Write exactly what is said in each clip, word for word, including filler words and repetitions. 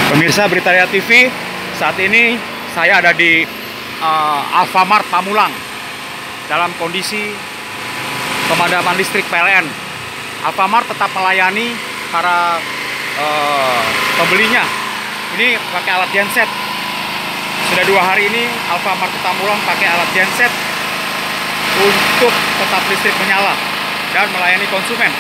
Pemirsa Berita Rakyat T V, saat ini saya ada di uh, Alfamart Pamulang dalam kondisi pemadaman listrik P L N. Alfamart tetap melayani para uh, pembelinya. Ini pakai alat genset. Sudah dua hari ini Alfamart Pamulang pakai alat genset untuk tetap listrik menyala dan melayani konsumen.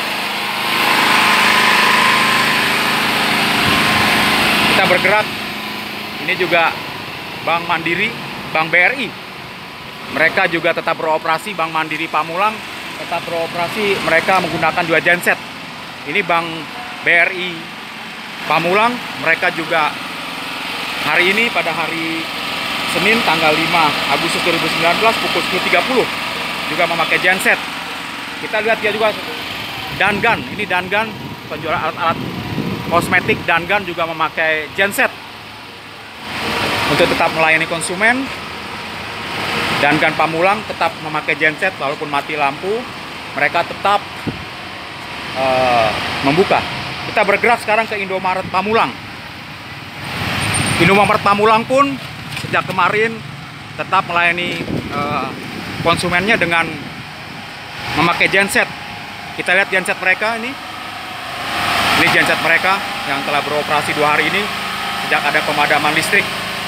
Kita bergerak, ini juga Bank Mandiri, Bank B R I. Mereka juga tetap beroperasi, Bank Mandiri Pamulang tetap beroperasi, mereka menggunakan dua genset. Ini Bank B R I Pamulang, mereka juga hari ini pada hari Senin tanggal lima Agustus dua ribu sembilan belas pukul sepuluh tiga puluh juga memakai genset. Kita lihat dia juga Dangan, ini Dangan penjual alat-alat kosmetik. Dangan juga memakai genset untuk tetap melayani konsumen. Dangan Pamulang tetap memakai genset walaupun mati lampu, mereka tetap uh, membuka. Kita bergerak sekarang ke Indomaret Pamulang. Indomaret Pamulang pun sejak kemarin tetap melayani uh, konsumennya dengan memakai genset. Kita lihat genset mereka ini. Ini genset mereka yang telah beroperasi dua hari ini sejak ada pemadaman listrik.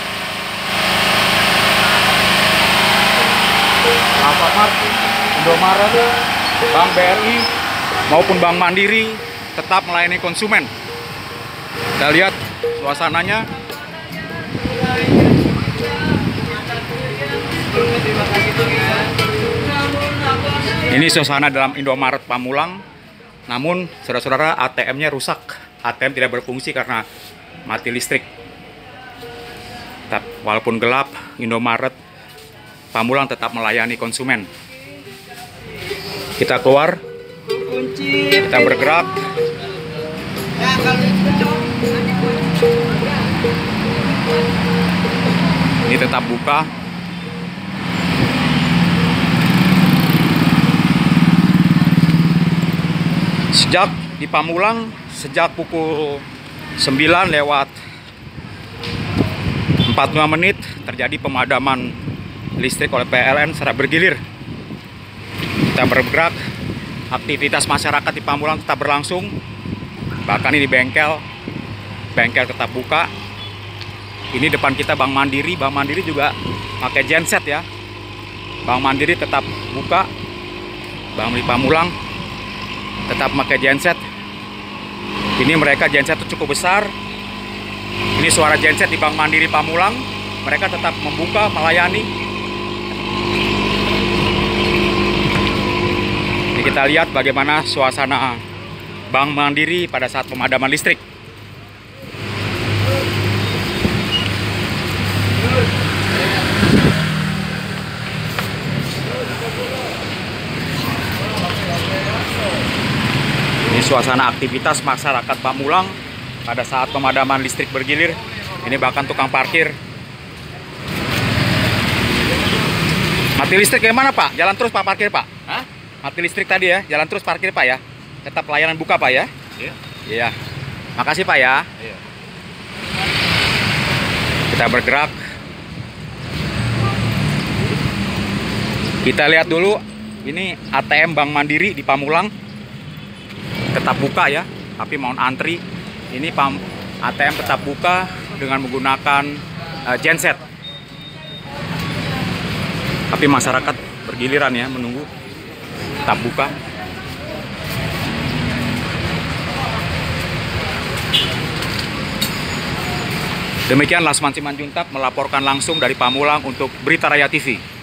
Alfamart, Indomaret, Bank B R I maupun Bank Mandiri tetap melayani konsumen. Kita lihat suasananya. Ini suasana dalam Indomaret Pamulang. Namun saudara-saudara, A T M-nya rusak. A T M tidak berfungsi karena mati listrik. Walaupun gelap, Indomaret Pamulang tetap melayani konsumen. Kita keluar, kita bergerak. Ini tetap buka. Sejak di Pamulang, sejak pukul sembilan lewat empat puluh lima menit terjadi pemadaman listrik oleh P L N secara bergilir. Kita bergerak, aktivitas masyarakat di Pamulang tetap berlangsung. Bahkan ini bengkel, bengkel tetap buka. Ini depan kita Bank Mandiri, Bank Mandiri juga pakai genset ya. Bank Mandiri tetap buka. Bank Mandiri Pamulang tetap pakai genset. Ini mereka genset itu cukup besar. Ini suara genset di Bank Mandiri Pamulang. Mereka tetap membuka, melayani. Ini kita lihat bagaimana suasana Bank Mandiri pada saat pemadaman listrik. Ini suasana aktivitas masyarakat Pamulang pada saat pemadaman listrik bergilir. Ini bahkan tukang parkir. Mati listrik kayak mana Pak? Jalan terus Pak parkir Pak? Hah? Mati listrik tadi ya, jalan terus parkir Pak ya. Tetap layanan buka Pak ya. Iya. Iya. Makasih Pak ya. Iya. Kita bergerak. Kita lihat dulu, ini A T M Bank Mandiri di Pamulang tetap buka ya, tapi mohon antri. Ini A T M tetap buka dengan menggunakan uh, genset. Tapi masyarakat bergiliran ya menunggu, tetap buka. Demikian Lasman Simanjuntak melaporkan langsung dari Pamulang untuk Berita Rakyat T V.